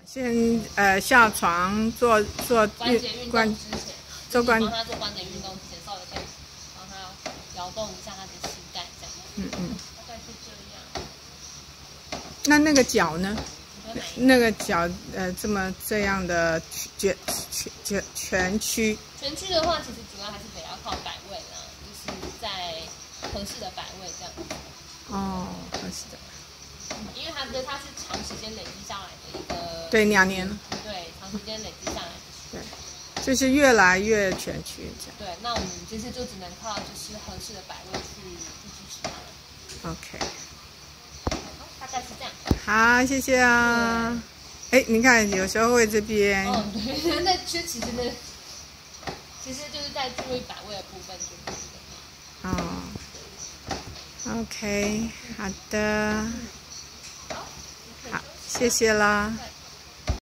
先下床做关节运动之前， 做关帮他做关节运动之前，稍微先帮他摇动一下他的膝盖，这样。大概是这样。 那个脚呢？那个脚这样的全屈。 全屈的话，其实主要还是得要靠摆位啦，就是在合适的摆位这样。 哦，合适的。 因为它是长时间累积下来的一个。 对，2年。 对，长时间累积下来的。 对，就是越来越全屈这样。 对，那我们其实就只能靠就是合适的摆位去支持它了。 OK。 大概是这样。 好，谢谢啊。哎，你看，有时候会这边。 哦，对，那其实就是在注意摆位的部分就是这个。 哦。OK， 好的。好，谢谢啦。